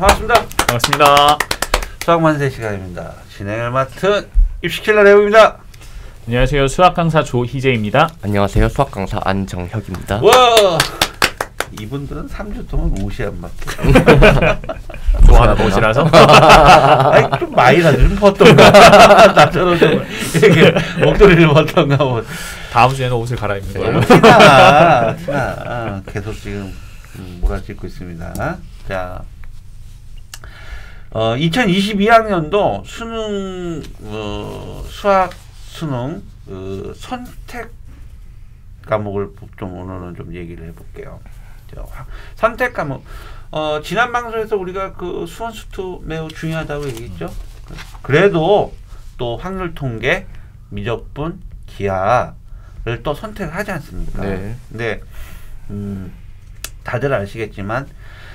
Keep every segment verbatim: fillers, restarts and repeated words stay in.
반갑습니다. 반갑습니다. 수학만세 시간입니다. 진행을 맡은 입시킬러 레오입니다. 안녕하세요. 수학 강사 조희재입니다. 안녕하세요. 수학 강사 안정혁입니다. 와, 이분들은 삼 주 동안 옷이 안 맞게. 좋아하는 옷이라서. 아니 좀 많이라도 좀 벗던가. 나처럼 좀 이렇게 목도리를 벗던가 뭐. 다음 주에는 옷을 갈아입는 걸로. 티나 티나 계속 지금 몰아찍고 있습니다. 자, 어, 이천이십이 학년도 수능 어, 수학 수능 어, 선택 과목을 좀 오늘은 좀 얘기를 해볼게요. 자, 선택 과목. 어, 지난 방송에서 우리가 그 수원 수투 매우 중요하다고 얘기했죠. 그래도 또 확률 통계, 미적분, 기하를 또 선택을 하지 않습니까? 네. 근데 음, 다들 아시겠지만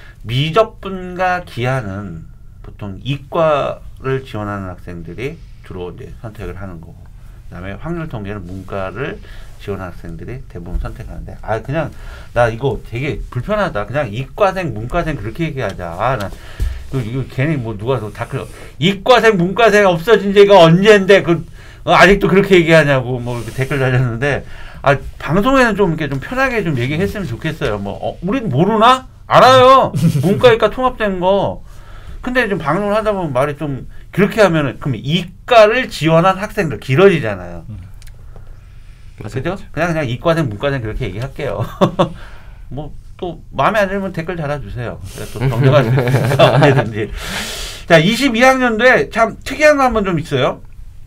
미적분과 기하는 보통 이과를 지원하는 학생들이 주로 이제 선택을 하는 거고, 그다음에 확률 통계는 문과를 지원하는 학생들이 대부분 선택하는데, 아 그냥 나 이거 되게 불편하다. 그냥 이과생, 문과생 그렇게 얘기하자. 아, 나 이거, 이거 괜히 뭐 누가 또 댓글 이과생, 문과생 없어진 지가 언제인데 그 어, 아직도 그렇게 얘기하냐고 뭐 이렇게 댓글 달렸는데, 아 방송에는 좀 이렇게 좀 편하게 좀 얘기했으면 좋겠어요. 뭐 어, 우린 모르나? 알아요. 문과이과 통합된 거. 근데 좀 방송을 하다 보면 말이 좀 그렇게 하면은 그럼 이과를 지원한 학생들 길어지잖아요. 음. 그죠? 그냥 그냥 이과생, 문과생 그렇게 얘기할게요. 뭐 또 마음에 안 들면 댓글 달아주세요. 또 정정할 수 있으니까 언제든지. 자, 이십이 학년도에 참 특이한 거 한번 좀 있어요.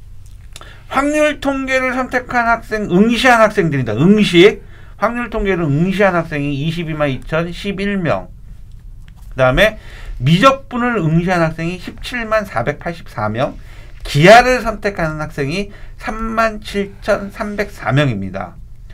확률 통계를 선택한 학생, 응시한 학생들이다. 응시. 확률 통계를 응시한 학생이 이십이만 이천십일 명. 그 다음에 미적분을 응시한 학생이 십칠만 사백팔십사 명. 기하를 선택하는 학생이 삼만 칠천삼백사 명입니다.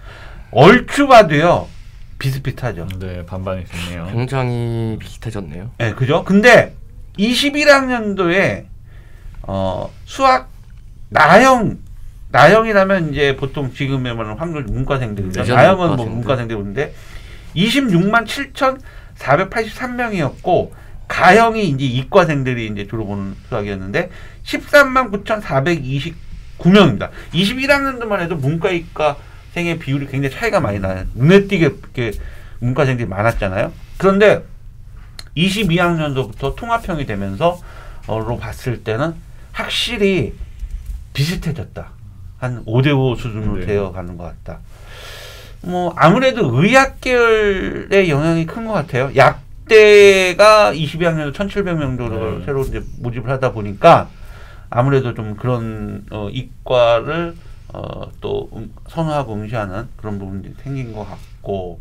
얼추 봐도요, 비슷비슷하죠. 네, 반반이 됐네요. 굉장히 비슷해졌네요. 네, 그죠? 근데 이십일 학년도에 어, 수학 나형, 나형이라면 이제 보통 지금의 말하는 확률 문과생들이죠. 나형은 뭐 문과생들이 오는데 이십육만 칠천사백팔십삼 명이었고, 가형이 이제 이과생들이 이제 주로 보는 수학이었는데 십삼만 구천사백이십구 명입니다. 이십일 학년도만 해도 문과 이과생의 비율이 굉장히 차이가 많이 나요. 눈에 띄게 이렇게 문과생들이 많았잖아요. 그런데 이십이 학년도부터 통합형이 되면서 어로 봤을 때는 확실히 비슷해졌다. 한 오 대 오 수준으로 네. 되어 가는 것 같다. 뭐 아무래도 의학 계열의 영향이 큰 것 같아요. 약 때가 이십이 학년도 천칠백 명 정도를 네. 새로 이제 모집을 하다 보니까 아무래도 좀 그런 어, 이과를 어, 또 음, 선호하고 응시하는 그런 부분이 생긴 것 같고,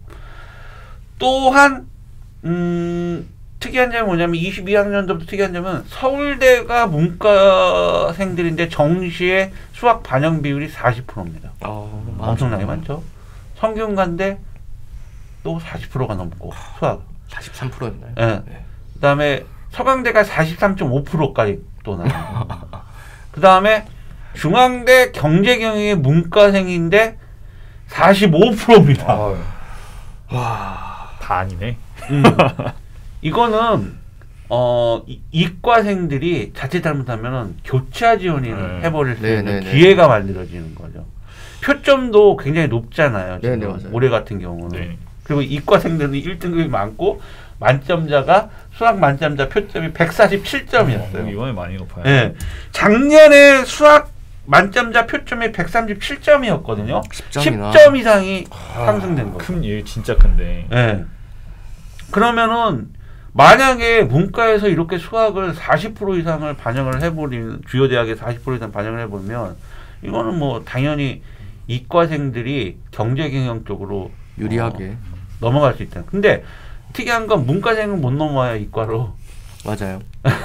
또한 음, 특이한 점이 뭐냐면 이십이 학년도부터 특이한 점은 서울대가 문과생들인데 정시에 수학 반영 비율이 사십 퍼센트입니다. 어, 엄청나게 많죠. 성균관대 또 사십 퍼센트가 넘고 수학 사십삼 퍼센트였나요? 네. 네. 그 다음에 서강대가 사십삼 점 오 퍼센트까지 또 나와요. 그 다음에 중앙대 경제경영의 문과생인데 사십오 퍼센트입니다. 어. 와, 다 아니네. 음. 이거는 어, 이, 이과생들이 자칫 잘못하면 교차 지원을 네. 해버릴 수 있는 네, 기회가 네. 만들어지는 거죠. 표점도 굉장히 높잖아요. 지금 네, 네, 올해 같은 경우는. 네. 그리고 이과생들은 일 등급이 많고 만점자가 수학 만점자 표점이 백사십칠 점이었어요. 어, 이번에 많이 높아요. 네. 작년에 수학 만점자 표점이 백삼십칠 점이었거든요. 십 점이나. 십 점 이상이 아, 상승된 거예요. 큰 일 진짜 큰데. 네. 그러면은 만약에 문과에서 이렇게 수학을 사십 퍼센트 이상을 반영을 해버리는, 주요 대학에 사십 퍼센트 이상 반영을 해보면 이거는 뭐 당연히 이과생들이 경제경영 쪽으로 유리하게 어, 넘어갈 수 있다. 근데 특이한 건 문과생은 못 넘어와요, 이과로. 맞아요.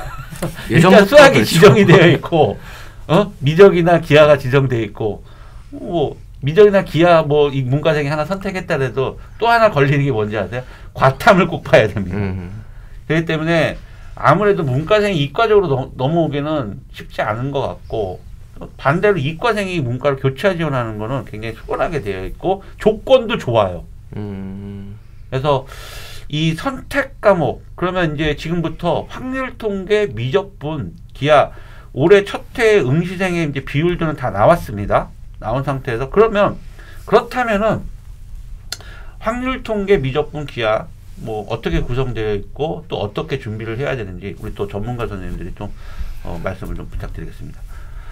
일단 수학이 그렇죠. 지정이 되어 있고, 어? 미적이나 기하가 지정되어 있고, 뭐 미적이나 기하 뭐 이 문과생이 하나 선택했다 해도 또 하나 걸리는 게 뭔지 아세요? 과탐을 꼭 봐야 됩니다. 음. 그렇기 때문에 아무래도 문과생이 이과적으로 넘, 넘어오기는 쉽지 않은 것 같고, 반대로 이과생이 문과로 교차 지원하는 거는 굉장히 수월하게 되어 있고 조건도 좋아요. 음. 그래서 이 선택 과목 그러면 이제 지금부터 확률 통계, 미적분, 기하 올해 첫 해 응시생의 이제 비율들은 다 나왔습니다. 나온 상태에서 그러면 그렇다면은 확률 통계, 미적분, 기하 뭐 어떻게 구성되어 있고 또 어떻게 준비를 해야 되는지 우리 또 전문가 선생님들이 좀 어, 말씀을 좀 부탁드리겠습니다.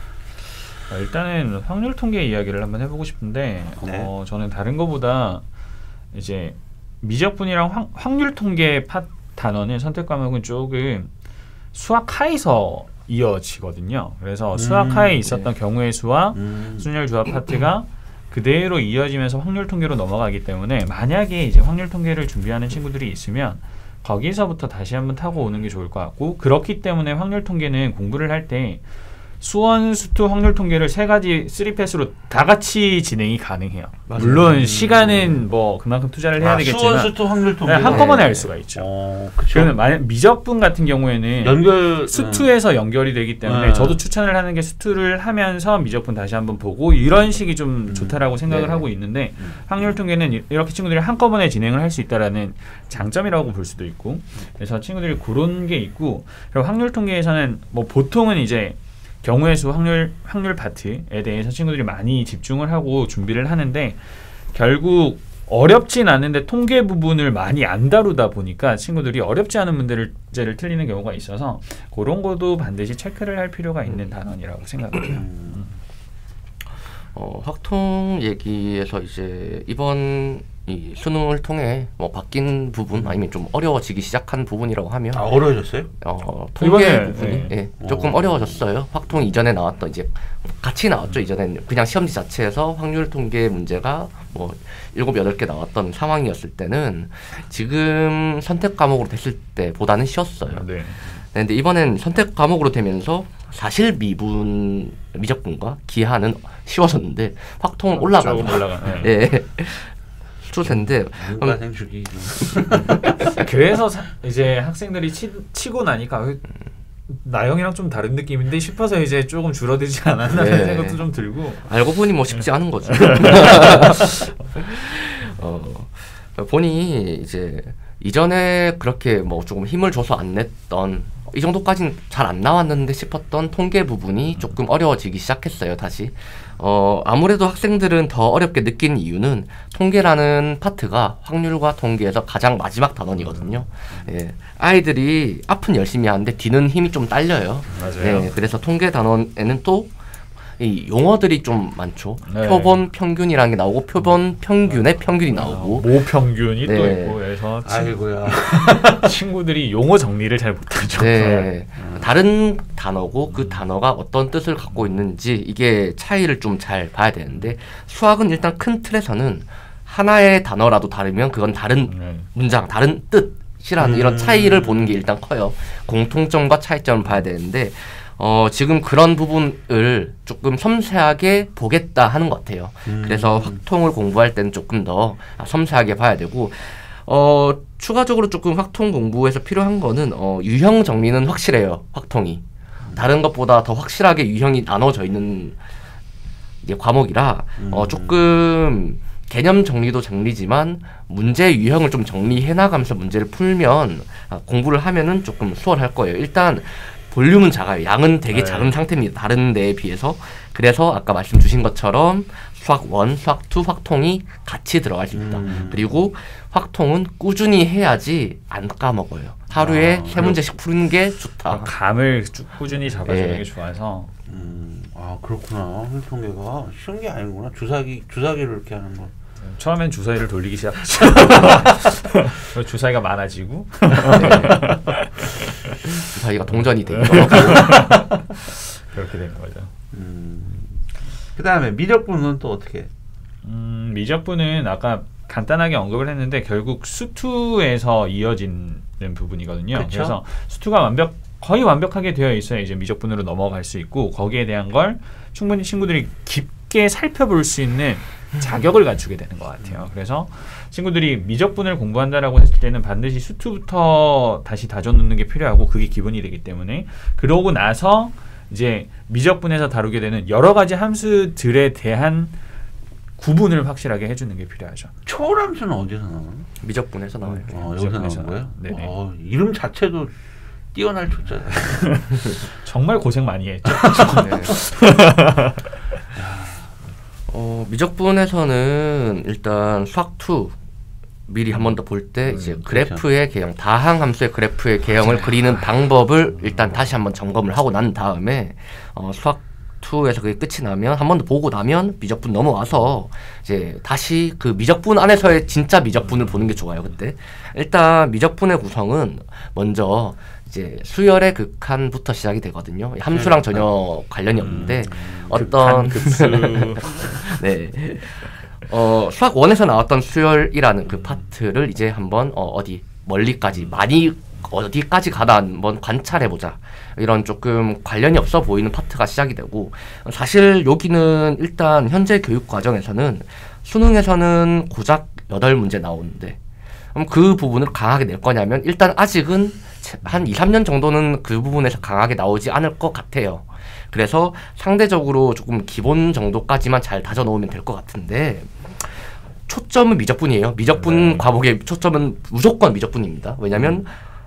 일단은 확률 통계 이야기를 한번 해보고 싶은데 네. 어, 저는 다른 거보다 이제 미적분이랑 확, 확률 통계 파 단원은 선택 과목은 조금 수학 하에서 이어지거든요. 그래서 음, 수학 하에 있었던 네. 경우의 수와 음. 순열 조합 파트가 그대로 이어지면서 확률 통계로 넘어가기 때문에 만약에 이제 확률 통계를 준비하는 친구들이 있으면 거기서부터 다시 한번 타고 오는 게 좋을 것 같고 그렇기 때문에 확률 통계는 공부를 할 때 수원, 수투 확률 통계를 세 가지 쓰리 패스로 다 같이 진행이 가능해요. 맞아요. 물론 음. 시간은 뭐 그만큼 투자를 해야 아, 되겠지만 수원, 수투 확률 통계 네, 한꺼번에 네. 할 수가 있죠. 어, 그렇죠. 그러면 만약 미적분 같은 경우에는 연결 수투에서 연결이 되기 때문에 음. 저도 추천을 하는 게 수투를 하면서 미적분 다시 한번 보고 이런 식이 좀 음. 좋다라고 생각을 네. 하고 있는데 음. 확률 통계는 이- 이렇게 친구들이 한꺼번에 진행을 할 수 있다라는 장점이라고 볼 수도 있고 그래서 친구들이 그런 게 있고 그리고 확률 통계에서는 뭐 보통은 이제 경우의 수 확률 확률 파트에 대해서 친구들이 많이 집중을 하고 준비를 하는데 결국 어렵진 않은데 통계 부분을 많이 안 다루다 보니까 친구들이 어렵지 않은 문제를 틀리는 경우가 있어서 그런 것도 반드시 체크를 할 필요가 있는 단원이라고 생각을 해요. 음. 어, 확통 얘기에서 이제 이번 이 수능을 통해 뭐 바뀐 부분 아니면 좀 어려워지기 시작한 부분이라고 하면 아 어려워졌어요? 어, 통계 이번에, 부분이 네. 예, 조금 오. 어려워졌어요. 확통 이전에 나왔던 이제 같이 나왔죠. 이전에는 그냥 시험지 자체에서 확률 통계 문제가 뭐 일곱 여덟 개 나왔던 상황이었을 때는 지금 선택 과목으로 됐을 때보다는 쉬웠어요. 네. 근데 이번엔 선택 과목으로 되면서 사실 미분 미적분과 기하는 쉬워졌는데 확통은 올라가고 조금 올라가. 네. 예. 추세인데 문과생 주기 그래서 사, 이제 학생들이 치, 치고 나니까 왜 나영이랑 좀 다른 느낌인데 싶어서 이제 조금 줄어들지 않았나라는 네. 생각도 좀 들고 알고 보니 뭐 쉽지 않은 거죠. 어, 보니 이제 이전에 그렇게 뭐 조금 힘을 줘서 안 냈던 이 정도까지는 잘 안 나왔는데 싶었던 통계 부분이 조금 어려워지기 시작했어요. 다시 어, 아무래도 학생들은 더 어렵게 느낀 이유는 통계라는 파트가 확률과 통계에서 가장 마지막 단원이거든요. 예, 아이들이 앞은 열심히 하는데 뒤는 힘이 좀 딸려요. 맞아요. 예, 그래서 통계 단원에는 또 이 용어들이 좀 많죠. 네. 표본 평균이라는 게 나오고 표본 평균의 평균이 나오고 모평균이 또 네. 있고 그래서 친, 아이고야. 친구들이 용어 정리를 잘 못하죠. 네. 다른 단어고 그 단어가 어떤 뜻을 갖고 있는지 이게 차이를 좀 잘 봐야 되는데 수학은 일단 큰 틀에서는 하나의 단어라도 다르면 그건 다른 네. 문장, 다른 뜻이라는 음. 이런 차이를 보는 게 일단 커요. 공통점과 차이점을 봐야 되는데 어, 지금 그런 부분을 조금 섬세하게 보겠다 하는 것 같아요. 음. 그래서 확통을 공부할 때는 조금 더 섬세하게 봐야 되고 어, 추가적으로 조금 확통 공부에서 필요한 거는 어, 유형 정리는 확실해요. 확통이. 다른 것보다 더 확실하게 유형이 나눠져 있는 이제 과목이라 어, 음. 조금 개념 정리도 정리지만 문제 유형을 좀 정리해 나가면서 문제를 풀면 아, 공부를 하면은 조금 수월할 거예요. 일단 볼륨은 작아요. 양은 되게 네. 작은 상태입니다. 다른 데에 비해서. 그래서 아까 말씀 주신 것처럼 수학 일, 수학 이, 확통이 같이 들어갈 수 있다. 음. 그리고 확통은 꾸준히 해야지 안 까먹어요. 하루에 아, 세 문제씩 푸는 게 좋다. 어, 감을 쭉 꾸준히 잡아주는 네. 게 좋아서 음, 아 그렇구나. 확률 통계가 쉬운 게 아니구나. 주사기 주사기를 이렇게 하는 거. 처음엔 주사위를 돌리기 시작했죠. 주사위가 많아지고 주사위가 동전이 되고 그렇게 되는 거죠. 음. 그다음에 미적분은 또 어떻게? 음, 미적분은 아까 간단하게 언급을 했는데 결국 수투에서 이어지는 부분이거든요. 그쵸? 그래서 수투가 완벽 거의 완벽하게 되어 있어야 이제 미적분으로 넘어갈 수 있고 거기에 대한 걸 충분히 친구들이 깊게 살펴볼 수 있는 자격을 갖추게 되는 것 같아요. 그래서 친구들이 미적분을 공부한다라고 했을 때는 반드시 수투부터 다시 다져놓는 게 필요하고 그게 기본이 되기 때문에 그러고 나서 이제 미적분에서 다루게 되는 여러 가지 함수들에 대한 구분을 확실하게 해주는 게 필요하죠. 초월함수는 어디서 나오는? 미적분에서 나와요. 어, 여기서 나온 거예요? 네네. 어, 이름 자체도 뛰어날 초자잖아요. 정말 고생 많이 했죠. 네. 어, 미적분에서는 일단 수학투 미리 한 번 더 볼 때 음, 이제 그렇죠. 그래프의 개형, 다항 함수의 그래프의 개형을 그리는 방법을 일단 다시 한번 점검을 하고 난 다음에 어, 수학투에서 그게 끝이 나면 한 번 더 보고 나면 미적분 넘어와서 이제 다시 그 미적분 안에서의 진짜 미적분을 보는 게 좋아요. 그때 일단 미적분의 구성은 먼저 이제 수열의 극한부터 시작이 되거든요. 함수랑 전혀 관련이 없는데 음, 어떤 극한, 급수. 네. 어, 수학 원에서 나왔던 수열이라는 그 파트를 이제 한번 어, 어디 멀리까지 많이 어디까지 가나 한번 관찰해보자. 이런 조금 관련이 없어 보이는 파트가 시작이 되고 사실 여기는 일단 현재 교육 과정에서는 수능에서는 고작 여덟 문제 나오는데 그럼 그 부분을 강하게 낼 거냐면 일단 아직은 한 이, 삼 년 정도는 그 부분에서 강하게 나오지 않을 것 같아요. 그래서 상대적으로 조금 기본 정도까지만 잘 다져놓으면 될 것 같은데 초점은 미적분이에요. 미적분 네. 과목의 초점은 무조건 미적분입니다. 왜냐하면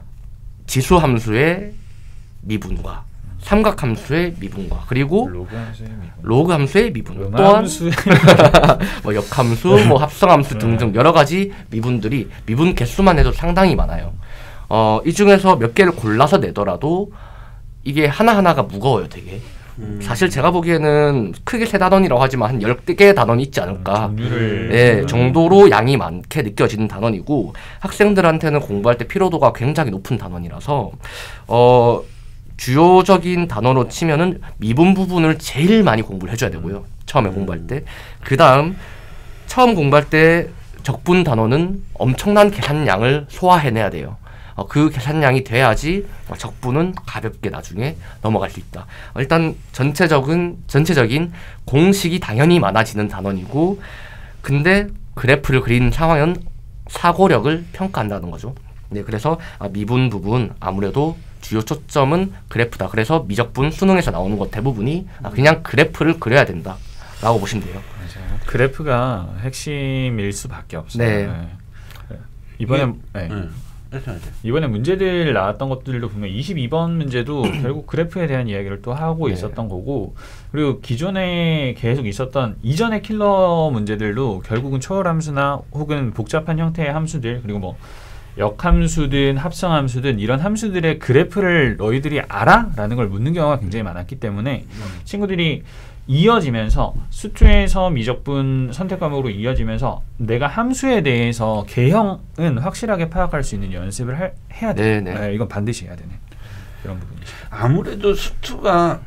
지수함수의 미분과 삼각함수의 미분과 그리고 로그 함수의 미분, 로그 함수의 미분 또한 음함수의 뭐 역함수, 뭐 합성함수 등등 여러 가지 미분들이 미분 개수만 해도 상당히 많아요. 어, 이 중에서 몇 개를 골라서 내더라도 이게 하나하나가 무거워요, 되게. 음. 사실 제가 보기에는 크게 세 단원이라고 하지만 한 열 개의 단원이 있지 않을까. 종류를 네, 정도로 양이 많게 느껴지는 단원이고 학생들한테는 공부할 때 피로도가 굉장히 높은 단원이라서 어, 주요적인 단어로 치면은 미분 부분을 제일 많이 공부를 해줘야 되고요. 처음에 음. 공부할 때. 그 다음 처음 공부할 때 적분 단어는 엄청난 계산량을 소화해내야 돼요. 어, 그 계산량이 돼야지 적분은 가볍게 나중에 넘어갈 수 있다. 어, 일단 전체적인 전체적인 공식이 당연히 많아지는 단원이고, 근데 그래프를 그린 상황은 사고력을 평가한다는 거죠. 네, 그래서 아, 미분 부분 아무래도 주요 초점은 그래프다. 그래서 미적분 수능에서 나오는 것 대부분이 아, 그냥 그래프를 그려야 된다라고 보시면 돼요. 맞아요. 그래프가 핵심일 수밖에 없어요. 네. 네. 이번에 네. 네. 이번에 문제들 나왔던 것들도 보면 이십이 번 문제도 결국 그래프에 대한 이야기를 또 하고 네. 있었던 거고, 그리고 기존에 계속 있었던 이전의 킬러 문제들도 결국은 초월함수나 혹은 복잡한 형태의 함수들, 그리고 뭐 역함수든 합성함수든 이런 함수들의 그래프를 너희들이 알아? 라는 걸 묻는 경우가 굉장히 많았기 때문에 음. 친구들이 이어지면서 수투에서 미적분 선택 과목으로 이어지면서 내가 함수에 대해서 개형은 확실하게 파악할 수 있는 연습을 할, 해야 돼요. 네네. 네, 이건 반드시 해야 되는 그런 부분이죠. 아무래도 수투가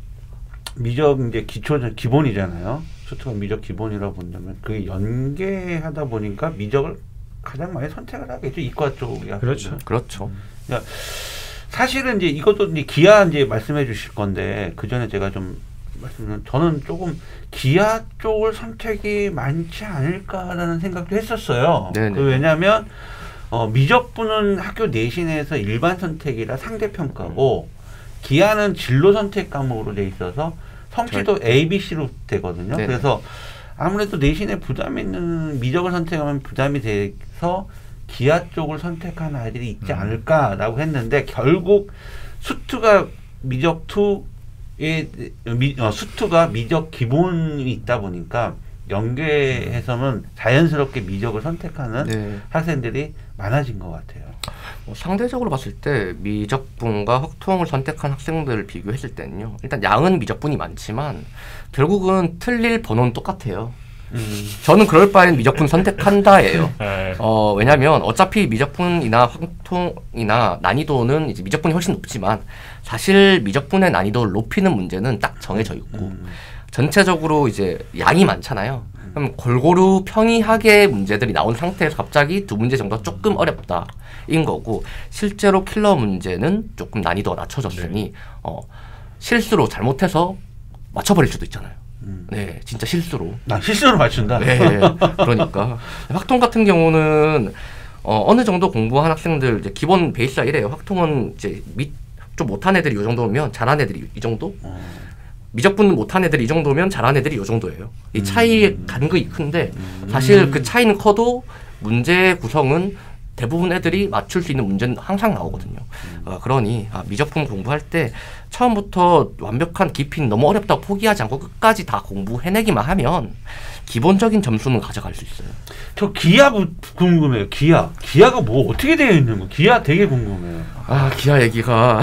미적 이제 기초 기본이잖아요. 수투가 미적 기본이라고 본다면 그게 연계하다 보니까 미적을 가장 많이 선택을 하겠죠. 이과 쪽이야. 그렇죠. 그렇죠. 그러니까 사실은 이제 이것도 이제 기하 이제 말씀해 주실 건데 그 전에 제가 좀 말씀은 저는 조금 기하 쪽을 선택이 많지 않을까라는 생각도 했었어요. 네네. 그 왜냐하면 어, 미적분은 학교 내신에서 일반 선택이라 상대 평가고 기하는 진로 선택 과목으로 돼 있어서 성취도 A, B, C로 되거든요. 네네. 그래서 아무래도 내신에 부담이 있는 미적을 선택하면 부담이 돼서 기하 쪽을 선택한 아이들이 있지 음. 않을까라고 했는데 결국 수투가 미적 이에 미, 어, 수투가 미적 기본이 있다 보니까 연계해서는 자연스럽게 미적을 선택하는 네. 학생들이 많아진 것 같아요. 뭐 상대적으로 봤을 때 미적분과 확통을 선택한 학생들을 비교했을 때는요. 일단 양은 미적분이 많지만 결국은 틀릴 번호는 똑같아요. 음. 저는 그럴 바엔 미적분 선택한다예요. 네. 어, 왜냐면 어차피 미적분이나 확통이나 난이도는 이제 미적분이 훨씬 높지만 사실 미적분의 난이도를 높이는 문제는 딱 정해져 있고 음. 전체적으로 이제 양이 많잖아요. 그럼 골고루 평이하게 문제들이 나온 상태에서 갑자기 두 문제 정도 조금 어렵다 인 거고, 실제로 킬러 문제는 조금 난이도가 낮춰졌으니 네. 어, 실수로 잘못해서 맞춰버릴 수도 있잖아요. 음. 네, 진짜 실수로. 나 실수로 맞춘다. 네, 그러니까 확통 같은 경우는 어, 어느 정도 공부한 학생들 이제 기본 베이스가 이래요. 확통은 이제 밑 좀 못한 애들이 이 정도면 잘한 애들이 이 정도. 어. 미적분 못한 애들이 이 정도면 잘한 애들이 이 정도예요. 이 차이의 음. 간극이 큰데 음. 사실 그 차이는 커도 문제 구성은 대부분 애들이 맞출 수 있는 문제는 항상 나오거든요. 어, 그러니 아, 미적분 공부할 때 처음부터 완벽한 깊이는 너무 어렵다고 포기하지 않고 끝까지 다 공부해내기만 하면 기본적인 점수는 가져갈 수 있어요. 저 기아 궁금해요. 기아. 기아가 뭐 어떻게 되어 있는 거? 기아 되게 궁금해요. 아 기아 얘기가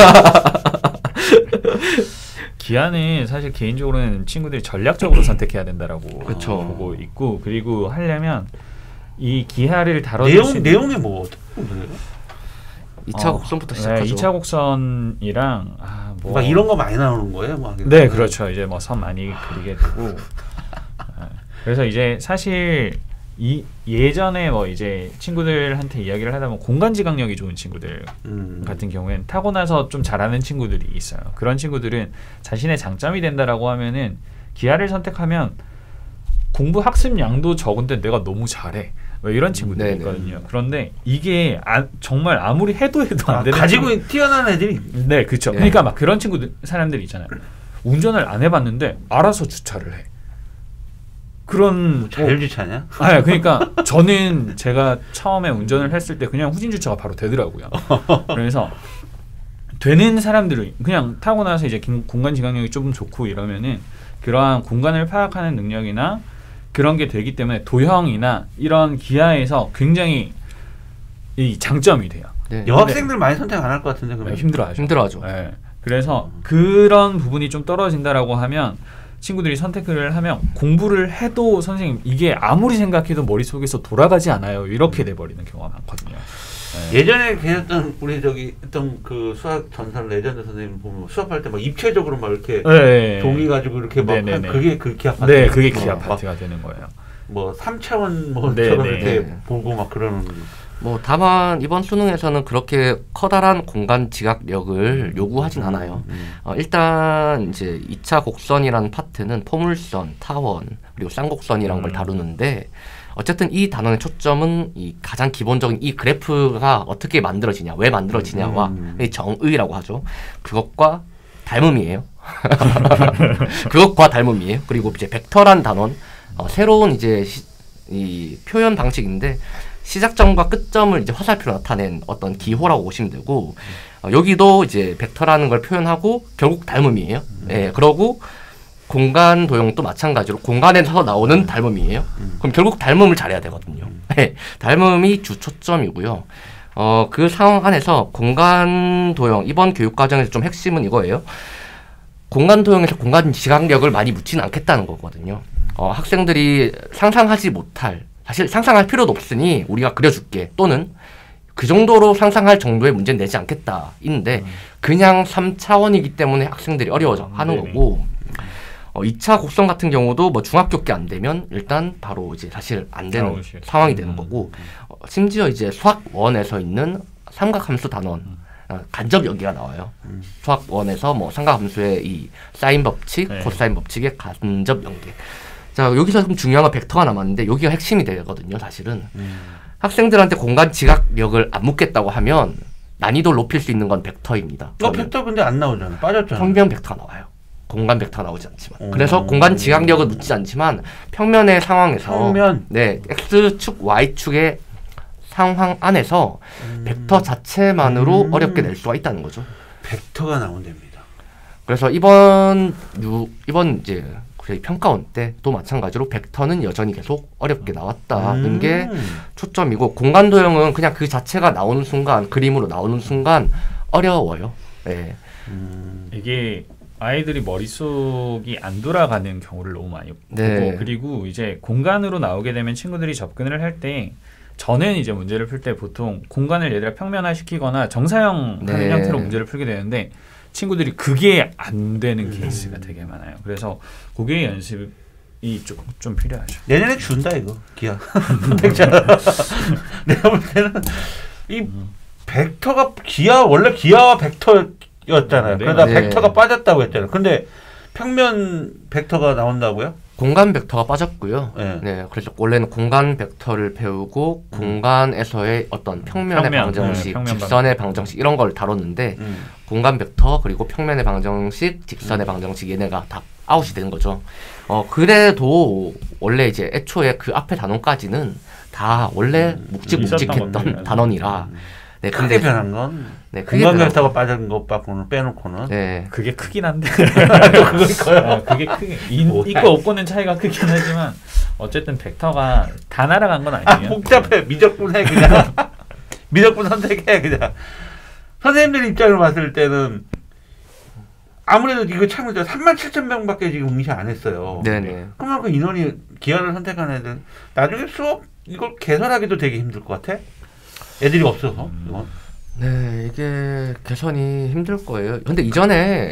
기아는 사실 개인적으로는 친구들이 전략적으로 선택해야 된다라고 그쵸. 보고 있고, 그리고 하려면 이 기아를 다뤄줄 수 내용 있는 내용이 뭐 어떻게 궁금해요? 이 차 어, 곡선부터 네, 시작하죠. 이 차 곡선이랑 아, 뭐 막 이런 거 많이 나오는 거예요? 막 네, 그렇죠. 이제 뭐 선 많이 그리게 되고. 아, 그래서 이제 사실 이 예전에 뭐 이제 친구들한테 이야기를 하다 보면 공간 지각력이 좋은 친구들 음. 같은 경우에는 타고 나서 좀 잘하는 친구들이 있어요. 그런 친구들은 자신의 장점이 된다라고 하면은 기아를 선택하면 공부 학습량도 적은데 내가 너무 잘해. 뭐 이런 친구들이 네네. 있거든요. 그런데 이게 아, 정말 아무리 해도 해도 안 아, 되는 가지고 친구- 뛰어난 애들이 네, 그렇죠. 네. 그러니까 막 그런 친구들 사람들이 있잖아요. 운전을 안 해봤는데 알아서 주차를 해. 그런 뭐 자율주차냐? 아, 그러니까 저는 제가 처음에 운전을 했을 때 그냥 후진 주차가 바로 되더라고요. 그래서 되는 사람들은 그냥 타고 나서 이제 긴- 공간 지각력이 좀 좋고 이러면은 그러한 공간을 파악하는 능력이나 그런 게 되기 때문에 도형이나 이런 기아에서 굉장히 이 장점이 돼요. 네. 여학생들 많이 선택 안 할 것 같은데 그러면. 힘들어하죠. 힘들어하죠. 네. 그래서 그런 부분이 좀 떨어진다라고 하면 친구들이 선택을 하면 공부를 해도 선생님 이게 아무리 생각해도 머릿속에서 돌아가지 않아요. 이렇게 돼버리는 경우가 많거든요. 네. 예전에 계셨던 우리 저기 했던 그 수학 전설 레전드 선생님 보면 수업할 때 막 입체적으로 막 이렇게 네. 종이 가지고 이렇게 막 네네네. 한 그게 그 기아 파트. 네, 그게 어, 기아 막 파트가 되는 거예요. 뭐 삼 차원 뭐처럼 네네. 이렇게 네. 보고 막 그러는. 뭐 다만 이번 수능에서는 그렇게 커다란 공간 지각력을 요구하진 않아요. 음. 어, 일단 이제 이 차 곡선이라는 파트는 포물선, 타원, 그리고 쌍곡선이라는 걸 음. 다루는데 어쨌든 이 단원의 초점은 이 가장 기본적인 이 그래프가 어떻게 만들어지냐, 왜 만들어지냐와 음. 이 정의라고 하죠. 그것과 닮음이에요. 그것과 닮음이에요. 그리고 이제 벡터란 단원, 어, 새로운 이제 시, 이 표현 방식인데 시작점과 끝점을 이제 화살표로 나타낸 어떤 기호라고 보시면 되고 어, 여기도 이제 벡터라는 걸 표현하고 결국 닮음이에요. 예, 그러고 공간 도형도 마찬가지로 공간에서 나오는 닮음이에요. 그럼 결국 닮음을 잘해야 되거든요. 예, 닮음이 주 초점이고요. 어, 그 상황 안에서 공간 도형 이번 교육 과정에서 좀 핵심은 이거예요. 공간 도형에서 공간 지각력을 많이 묻지는 않겠다는 거거든요. 어, 학생들이 상상하지 못할 사실 상상할 필요도 없으니 우리가 그려줄게 또는 그 정도로 상상할 정도의 문제는 내지 않겠다 있는데 그냥 삼 차원이기 때문에 학생들이 어려워져 하는 네네. 거고 어, 이 차 곡선 같은 경우도 뭐 중학교께 안 되면 일단 바로 이제 사실 안 되는 나오시겠죠. 상황이 되는 음. 거고 어, 심지어 이제 수학 원에서 있는 삼각함수 단원 어, 간접 연기가 나와요. 음. 수학 원에서 뭐 삼각함수의 이 사인 법칙, 네. 코사인 법칙의 간접 연계. 자 여기서 좀 중요한 건 벡터가 남았는데 여기가 핵심이 되거든요. 사실은 음. 학생들한테 공간 지각력을 안 묻겠다고 하면 난이도를 높일 수 있는 건 벡터입니다. 어 벡터 근데 안 나오잖아. 빠졌잖아. 평면 벡터가 나와요. 공간 벡터가 나오지 않지만. 오. 그래서 공간 지각력을 묻지 않지만 평면의 상황에서 평면. 네 x축, y축의 상황 안에서 음. 벡터 자체만으로 음. 어렵게 낼 수가 있다는 거죠. 벡터가 나온답니다. 그래서 이번 유, 이번 이제 저희 평가원 때도 마찬가지로 벡터는 여전히 계속 어렵게 나왔다는 음. 게 초점이고 공간 도형은 그냥 그 자체가 나오는 순간 그림으로 나오는 순간 어려워요. 네. 음. 이게 아이들이 머릿속이 안 돌아가는 경우를 너무 많이 보고 네. 그리고 이제 공간으로 나오게 되면 친구들이 접근을 할 때 저는 이제 문제를 풀 때 보통 공간을 얘들아 평면화 시키거나 정사형 네. 하는 형태로 문제를 풀게 되는데 친구들이 그게 안 되는 음. 케이스가 되게 많아요. 그래서 그게 연습이 좀, 좀 필요하죠. 내년에 준다 이거 기아. 내가 볼 때는 이 벡터가 기아 원래 기아와 벡터였잖아요. 네. 그러다 네. 벡터가 빠졌다고 했잖아요. 근데 평면 벡터가 나온다고요? 공간 벡터가 빠졌고요. 네. 네. 그래서 원래는 공간 벡터를 배우고 음. 공간에서의 어떤 평면의 평면, 방정식, 네, 평면 직선의 방정식 이런 걸 다뤘는데 음. 공간 벡터 그리고 평면의 방정식, 직선의 음. 방정식 얘네가 다 아웃이 되는 거죠. 어 그래도 원래 이제 애초에 그 앞에 단원까지는 다 원래 음. 묵직묵직했던 건데. 단원이라. 네, 크게 근데 변한 건 네, 크게 공간 변한 격차가 빠진 것밖에는 빼놓고는 네. 그게 크긴 한데 그거일 아, 그게 크게 인, 뭐야. 있고 없고는 차이가 크긴 하지만 어쨌든 벡터가 다 날아간 건 아 아니에요. 복잡해. 미적분 해 그냥. 미적분 선택해 그냥. 선생님들 입장으로 봤을 때는 아무래도 이거 참 삼만 칠천 명밖에 지금 응시 안 했어요. 네네. 그만큼 인원이 기하를 선택한 애들 나중에 수업 이걸 개설하기도 되게 힘들 것 같아. 애들이 없어서 이건. 네, 이게 개선이 힘들 거예요. 근데 이전에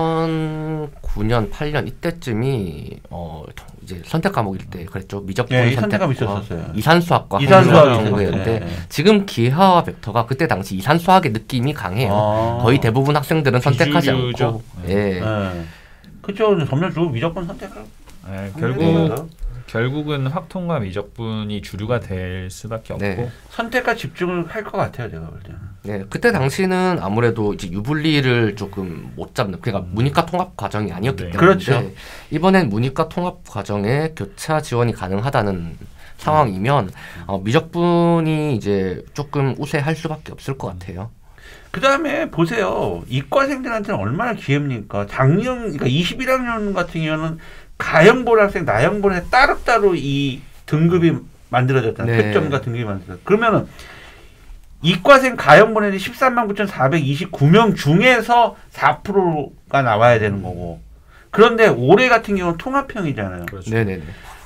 이천구 년, 팔 년 이때쯤이 어 이제 선택 과목일 때 그랬죠. 미적분 네, 선택과 선택감 있었었어요. 이산수학과 이산수학이 한국어였는데 있었어요. 네. 지금 기하와 벡터가 그때 당시 이산수학의 느낌이 강해요. 아. 거의 대부분 학생들은 선택하지 비주류죠. 않고. 네. 예. 네. 그쵸. 점점 주 미적분 선택을. 네, 결국 결국 결국은 확통과 미적분이 주류가 될 수밖에 없고 네. 선택과 집중을 할 것 같아요. 제가 볼 때는. 네, 그때 당시는 아무래도 이제 유불리를 조금 못 잡는, 그러니까 문이과 통합 과정이 아니었기 네. 때문에 그렇죠. 이번엔 문이과 통합 과정에 교차 지원이 가능하다는 상황이면 어, 미적분이 이제 조금 우세할 수밖에 없을 것 같아요. 그 다음에 보세요. 이과생들한테는 얼마나 기회입니까? 작년, 그러니까 이십일 학년 같은 경우는 가형볼 학생, 나형볼 학생 따로따로 이 등급이 만들어졌잖아요. 네. 표점과 등급이 만들어졌어요. 그러면은 이과생 가형볼 애들이 십삼만 구천사백이십구 명 중에서 사 퍼센트가 나와야 되는 거고. 그런데 올해 같은 경우는 통합형이잖아요. 그렇죠. 네네네.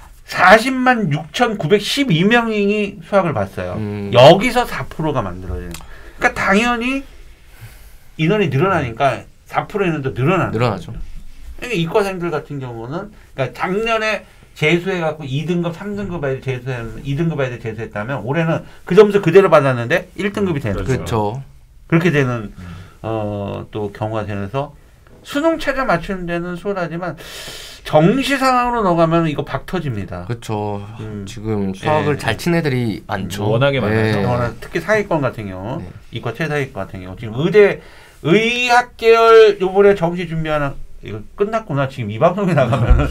사십만 육천구백십이 명이 수학을 봤어요. 음. 여기서 사 퍼센트가 만들어져요. 그러니까 당연히 인원이 늘어나니까 사 퍼센트는 더 늘어나는 늘어나죠. 거죠. 그러니까 이과생들 같은 경우는 그러니까 작년에 재수해갖고 이 등급, 삼 등급 아이들 재수했, 이 등급 아이들 재수했다면 올해는 그 점수 그대로 받았는데 일 등급이 되는 거죠. 그렇죠. 그렇게 되는 어, 또 경우가 되면서 수능 최저 맞추는 데는 수월하지만 정시 상황으로 넘어가면 이거 박 터집니다. 그렇죠. 음. 지금 수학을 네. 잘 친 애들이 많죠. 워낙에 많아서. 워낙 특히 상위권 같은 경우, 네. 이과 최상위권 같은 경우 지금 의대 의학 계열 요번에 정시 준비하는 이거 끝났구나. 지금 이 방송에 나가면은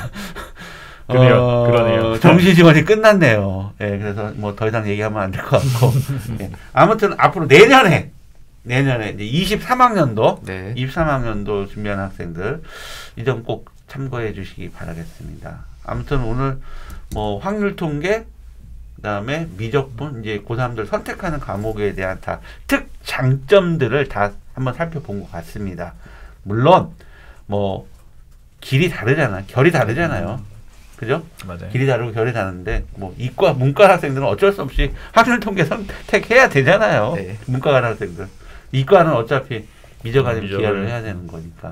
그래요. 그러네요. 정시 지원이 끝났네요. 예, 그래서 뭐 더 이상 얘기하면 안 될 것 같고. 예. 아무튼 앞으로 내년에 내년에 이제 이십삼 학년도 네. 이십삼 학년도 준비하는 학생들 이 점 꼭 참고해 주시기 바라겠습니다. 아무튼 오늘 뭐 확률 통계 그다음에 미적분 이제 고삼들 선택하는 과목에 대한 다 특장점들을 다 한번 살펴본 것 같습니다. 물론 뭐 길이 다르잖아, 결이 다르잖아요. 그죠? 맞아요. 길이 다르고 결이 다른데 뭐 이과 문과 학생들은 어쩔 수 없이 확률 통계 선택해야 되잖아요. 네. 문과 가는 학생들. 이과는 어차피 미적 아니면 미적을. 기하를 해야 되는 거니까.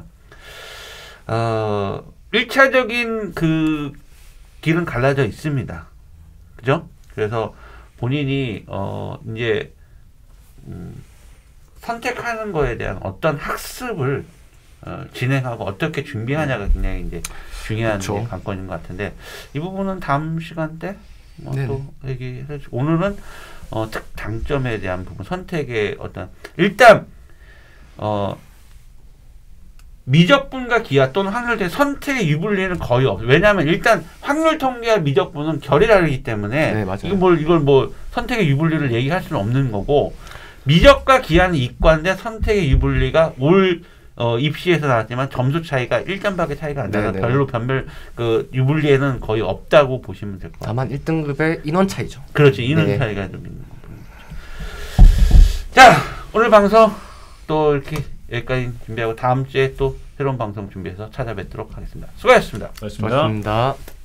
어, 일차적인 그 길은 갈라져 있습니다. 그죠? 그래서 본인이 어 이제 음, 선택하는 거에 대한 어떤 학습을 어, 진행하고 어떻게 준비하냐가 굉장히 이제 중요한 그쵸. 이제 관건인 것 같은데 이 부분은 다음 시간 때 뭐 네네. 또 얘기해 주 오늘은 어, 특장점에 대한 부분 선택의 어떤 일단 어 미적분과 기하 또는 확률 대 선택의 유불리는 거의 없어요. 왜냐하면 일단 확률 통계와 미적분은 결이 다르기 때문에 네, 맞아요. 이걸 뭘 이걸 뭐 선택의 유불리를 얘기할 수는 없는 거고 미적과 기하는 이과인데 선택의 유불리가 올 어, 입시에서 나왔지만 점수 차이가 일 점밖에 차이가 안 나서 네네. 별로 변별 그 유불리에는 거의 없다고 보시면 될 것 같아요. 다만 일 등급의 인원 차이죠. 그렇지 인원 네. 차이가 좀 있는 거죠. 자 오늘 방송 또 이렇게 여기까지 준비하고 다음 주에 또 새로운 방송 준비해서 찾아뵙도록 하겠습니다. 수고하셨습니다. 고맙습니다. 고맙습니다.